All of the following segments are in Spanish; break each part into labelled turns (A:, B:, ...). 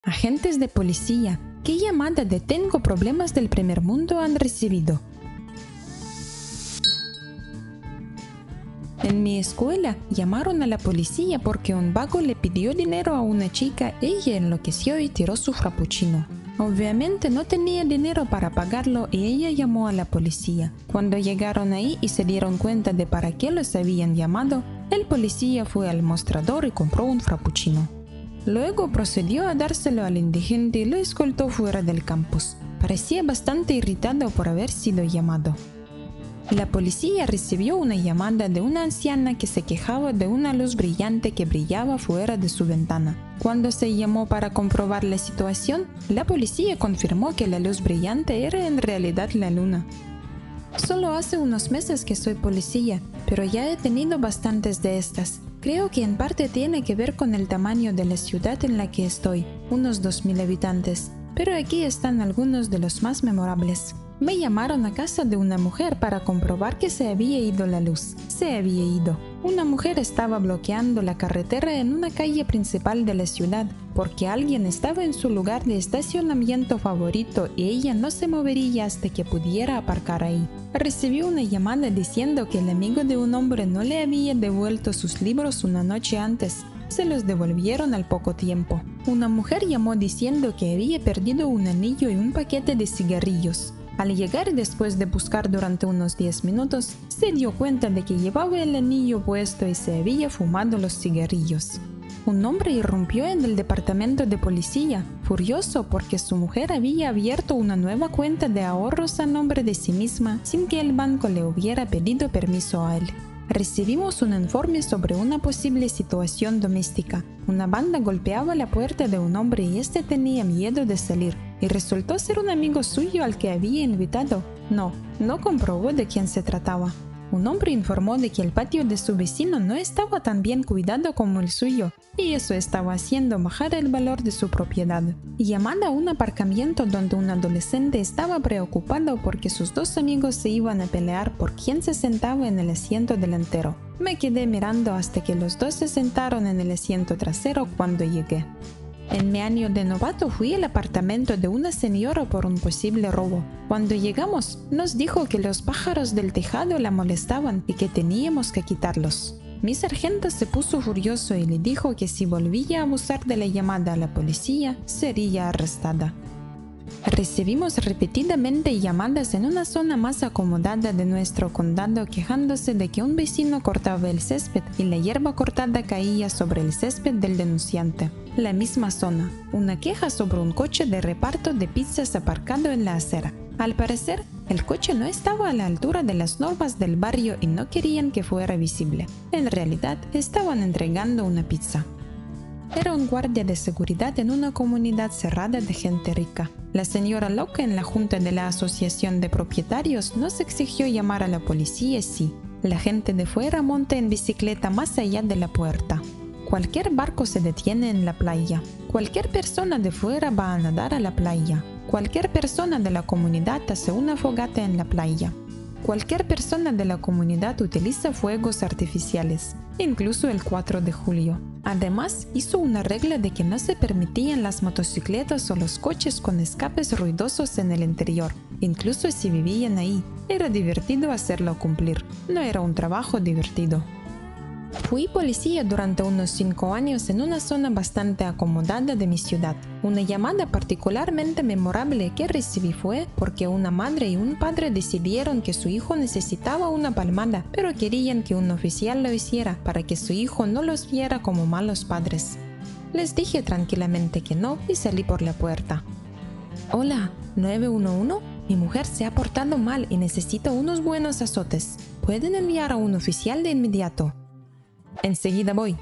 A: Agentes de policía, ¿qué llamada de tengo problemas del primer mundo han recibido? En mi escuela llamaron a la policía porque un vago le pidió dinero a una chica. Ella enloqueció y tiró su frappuccino. Obviamente no tenía dinero para pagarlo y ella llamó a la policía. Cuando llegaron ahí y se dieron cuenta de para qué los habían llamado, el policía fue al mostrador y compró un frappuccino. Luego procedió a dárselo al indigente y lo escoltó fuera del campus. Parecía bastante irritado por haber sido llamado. La policía recibió una llamada de una anciana que se quejaba de una luz brillante que brillaba fuera de su ventana. Cuando se llamó para comprobar la situación, la policía confirmó que la luz brillante era en realidad la luna. Solo hace unos meses que soy policía, pero ya he tenido bastantes de estas. Creo que en parte tiene que ver con el tamaño de la ciudad en la que estoy, unos 2000 habitantes. Pero aquí están algunos de los más memorables. Me llamaron a casa de una mujer para comprobar que se había ido la luz. Se había ido. Una mujer estaba bloqueando la carretera en una calle principal de la ciudad porque alguien estaba en su lugar de estacionamiento favorito y ella no se movería hasta que pudiera aparcar ahí. Recibió una llamada diciendo que el amigo de un hombre no le había devuelto sus libros una noche antes. Se los devolvieron al poco tiempo. Una mujer llamó diciendo que había perdido un anillo y un paquete de cigarrillos. Al llegar después de buscar durante unos 10 minutos, se dio cuenta de que llevaba el anillo puesto y se había fumado los cigarrillos. Un hombre irrumpió en el departamento de policía, furioso porque su mujer había abierto una nueva cuenta de ahorros a nombre de sí misma sin que el banco le hubiera pedido permiso a él. Recibimos un informe sobre una posible situación doméstica. Una banda golpeaba la puerta de un hombre y este tenía miedo de salir, y resultó ser un amigo suyo al que había invitado. No comprobó de quién se trataba. Un hombre informó de que el patio de su vecino no estaba tan bien cuidado como el suyo, y eso estaba haciendo bajar el valor de su propiedad. Llamada a un aparcamiento donde un adolescente estaba preocupado porque sus dos amigos se iban a pelear por quién se sentaba en el asiento delantero. Me quedé mirando hasta que los dos se sentaron en el asiento trasero cuando llegué. En mi año de novato fui al apartamento de una señora por un posible robo. Cuando llegamos, nos dijo que los pájaros del tejado la molestaban y que teníamos que quitarlos. Mi sargento se puso furioso y le dijo que si volvía a abusar de la llamada a la policía, sería arrestada. Recibimos repetidamente llamadas en una zona más acomodada de nuestro condado quejándose de que un vecino cortaba el césped y la hierba cortada caía sobre el césped del denunciante. La misma zona, una queja sobre un coche de reparto de pizzas aparcado en la acera. Al parecer, el coche no estaba a la altura de las normas del barrio y no querían que fuera visible. En realidad, estaban entregando una pizza. Era un guardia de seguridad en una comunidad cerrada de gente rica. La señora loca en la junta de la asociación de propietarios nos exigió llamar a la policía si la gente de fuera monta en bicicleta más allá de la puerta. Cualquier barco se detiene en la playa. Cualquier persona de fuera va a nadar a la playa. Cualquier persona de la comunidad hace una fogata en la playa. Cualquier persona de la comunidad utiliza fuegos artificiales, incluso el 4 de julio. Además, hizo una regla de que no se permitían las motocicletas o los coches con escapes ruidosos en el interior, incluso si vivían ahí. Era divertido hacerlo cumplir, no era un trabajo divertido. Fui policía durante unos 5 años en una zona bastante acomodada de mi ciudad. Una llamada particularmente memorable que recibí fue porque una madre y un padre decidieron que su hijo necesitaba una palmada, pero querían que un oficial lo hiciera para que su hijo no los viera como malos padres. Les dije tranquilamente que no y salí por la puerta. Hola, 911, mi mujer se ha portado mal y necesita unos buenos azotes. ¿Pueden enviar a un oficial de inmediato? Enseguida voy.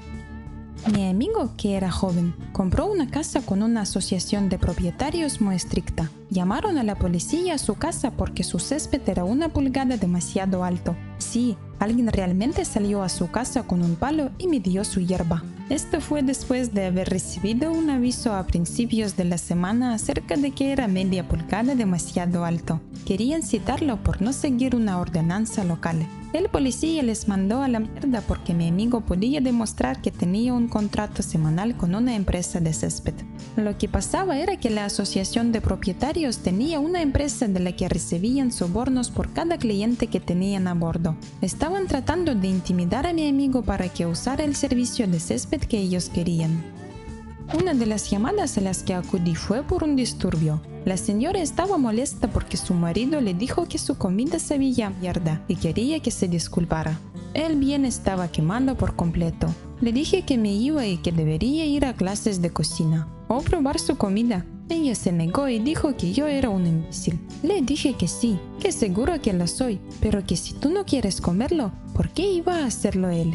A: Mi amigo, que era joven, compró una casa con una asociación de propietarios muy estricta. Llamaron a la policía a su casa porque su césped era 1 pulgada demasiado alto. Sí, alguien realmente salió a su casa con un palo y midió su hierba. Esto fue después de haber recibido un aviso a principios de la semana acerca de que era 0,5 pulgada demasiado alto. Querían citarlo por no seguir una ordenanza local. El policía les mandó a la mierda porque mi amigo podía demostrar que tenía un contrato semanal con una empresa de césped. Lo que pasaba era que la asociación de propietarios tenía una empresa de la que recibían sobornos por cada cliente que tenían a bordo. Estaban tratando de intimidar a mi amigo para que usara el servicio de césped que ellos querían. Una de las llamadas a las que acudí fue por un disturbio. La señora estaba molesta porque su marido le dijo que su comida sabía a mierda y quería que se disculpara. El bien estaba quemando por completo. Le dije que me iba y que debería ir a clases de cocina o probar su comida. Ella se negó y dijo que yo era un imbécil. Le dije que sí, que seguro que lo soy, pero que si tú no quieres comerlo, ¿por qué iba a hacerlo él?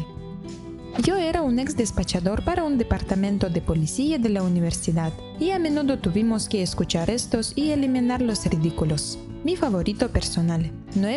A: Yo era un ex despachador para un departamento de policía de la universidad y a menudo tuvimos que escuchar estos y eliminar los ridículos. Mi favorito personal,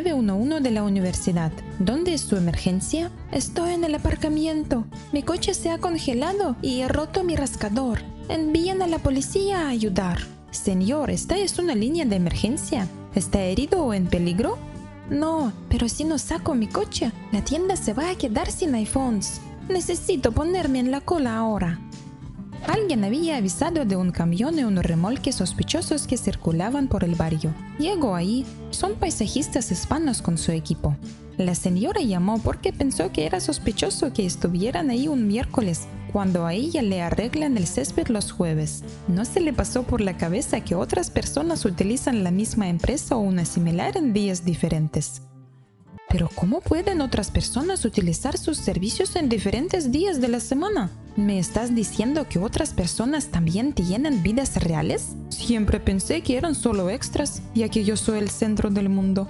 A: 911 de la universidad. ¿Dónde es su emergencia? Estoy en el aparcamiento. Mi coche se ha congelado y he roto mi rascador. Envíen a la policía a ayudar. Señor, ¿esta es una línea de emergencia? ¿Está herido o en peligro? No, pero si no saco mi coche, la tienda se va a quedar sin iPhones. Necesito ponerme en la cola ahora. Alguien había avisado de un camión y un remolque sospechosos que circulaban por el barrio. Llegó ahí. Son paisajistas hispanos con su equipo. La señora llamó porque pensó que era sospechoso que estuvieran ahí un miércoles, cuando a ella le arreglan el césped los jueves. No se le pasó por la cabeza que otras personas utilizan la misma empresa o una similar en días diferentes. Pero ¿cómo pueden otras personas utilizar sus servicios en diferentes días de la semana? ¿Me estás diciendo que otras personas también tienen vidas reales? Siempre pensé que eran solo extras, ya que yo soy el centro del mundo.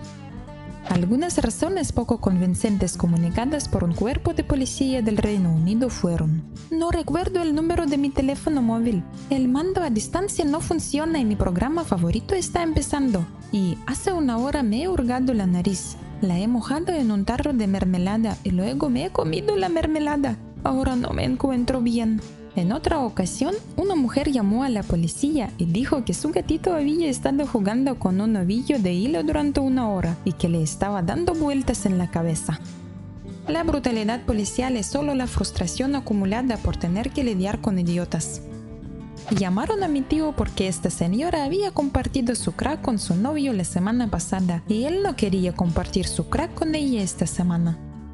A: Algunas razones poco convincentes comunicadas por un cuerpo de policía del Reino Unido fueron: no recuerdo el número de mi teléfono móvil, el mando a distancia no funciona y mi programa favorito está empezando, y hace 1 hora me he hurgado la nariz. La he mojado en un tarro de mermelada y luego me he comido la mermelada. Ahora no me encuentro bien. En otra ocasión, una mujer llamó a la policía y dijo que su gatito había estado jugando con un ovillo de hilo durante 1 hora y que le estaba dando vueltas en la cabeza. La brutalidad policial es solo la frustración acumulada por tener que lidiar con idiotas. Llamaron a mi tío porque esta señora había compartido su crack con su novio la semana pasada y él no quería compartir su crack con ella esta semana.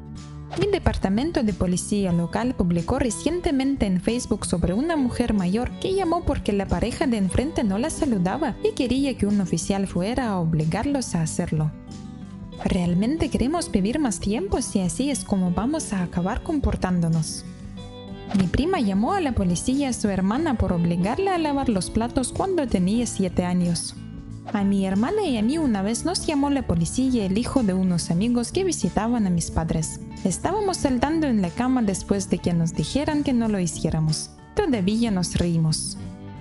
A: Mi departamento de policía local publicó recientemente en Facebook sobre una mujer mayor que llamó porque la pareja de enfrente no la saludaba y quería que un oficial fuera a obligarlos a hacerlo. ¿Realmente queremos vivir más tiempo si así es como vamos a acabar comportándonos? Mi prima llamó a la policía a su hermana por obligarla a lavar los platos cuando tenía 7 años. A mi hermana y a mí una vez nos llamó la policía el hijo de unos amigos que visitaban a mis padres. Estábamos saltando en la cama después de que nos dijeran que no lo hiciéramos. Todavía nos reímos.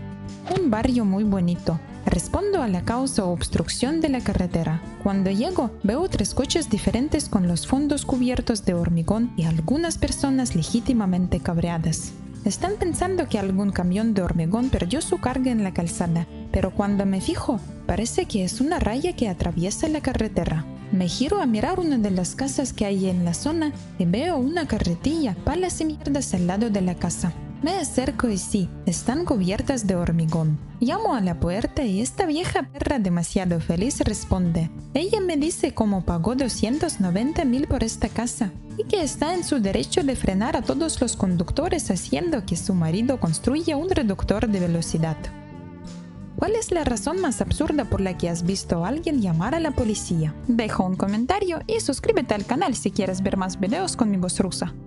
A: Un barrio muy bonito. Respondo a la causa obstrucción de la carretera. Cuando llego, veo 3 coches diferentes con los fondos cubiertos de hormigón y algunas personas legítimamente cabreadas. Están pensando que algún camión de hormigón perdió su carga en la calzada, pero cuando me fijo, parece que es una raya que atraviesa la carretera. Me giro a mirar una de las casas que hay en la zona y veo una carretilla, palas y mierdas al lado de la casa. Me acerco y sí, están cubiertas de hormigón. Llamo a la puerta y esta vieja perra demasiado feliz responde. Ella me dice cómo pagó 290,000 por esta casa y que está en su derecho de frenar a todos los conductores haciendo que su marido construya un reductor de velocidad. ¿Cuál es la razón más absurda por la que has visto a alguien llamar a la policía? Deja un comentario y suscríbete al canal si quieres ver más videos con mi voz rusa.